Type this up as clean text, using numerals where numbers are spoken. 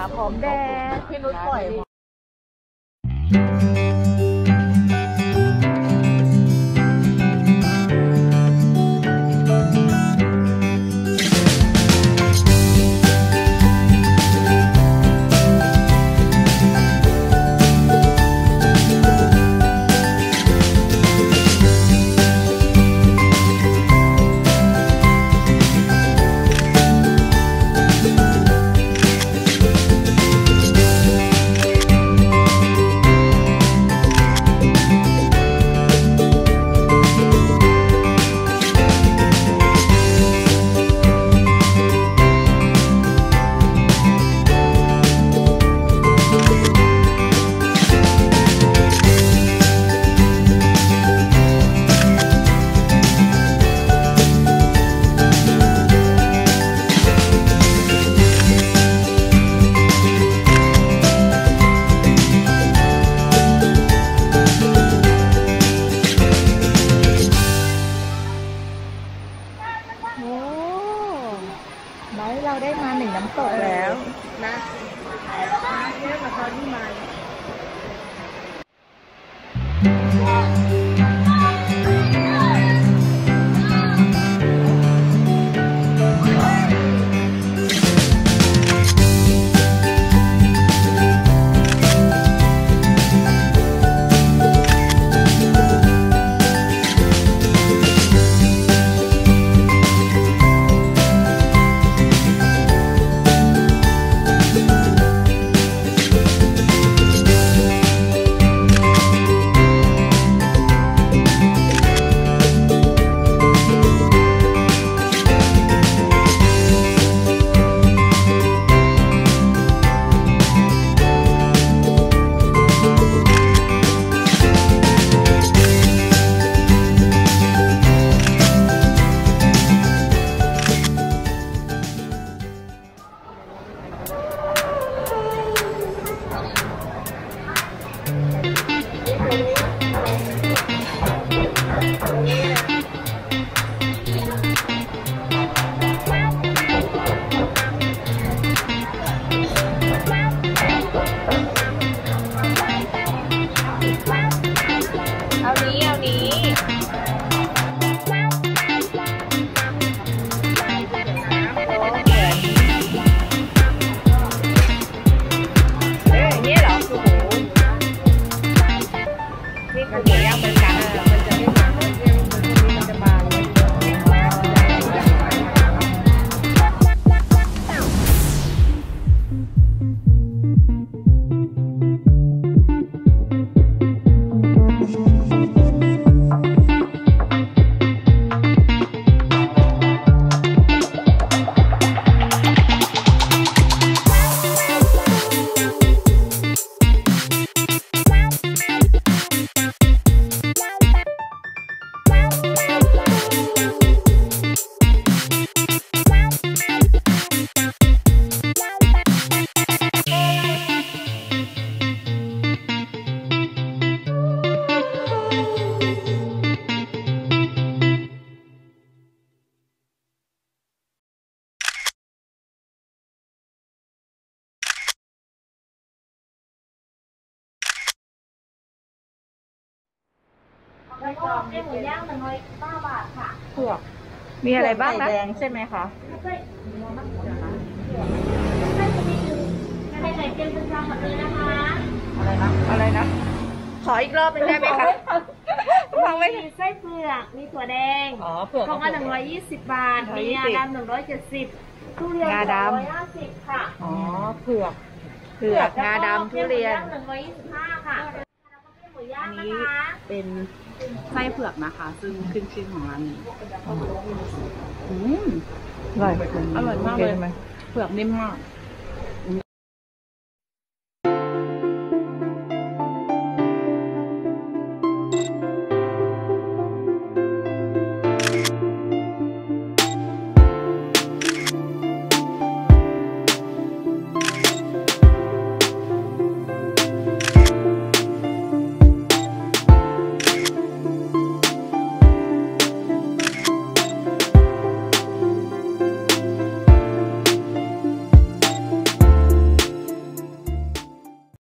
หอมแดงพี่นุชปล่อยเราได้มา1น้ำตกแล้วนะเยอะกว่าตอนที่มาแล้วก็ไอ้หมูย่าง109 บาทค่ะเผือกมีอะไรบ้างนะแดงใช่ไหมคะใช่ไข่เค็มเป็นจานหมดเลยนะคะอะไรนะขออีกรอบนึงได้ไหมคะฟังไม่มีไส้เผือกมีถั่วแดงเผือกของ120 บาทมีงาดำ170ทุเรียน150ค่ะเผือกงาดำทุเรียน125ค่ะอันนี้เป็นไส้เผือกนะคะซึ่งขึ้นชื่อของร้านนี้อร่อยมากเลยเผือกนิ่มมาก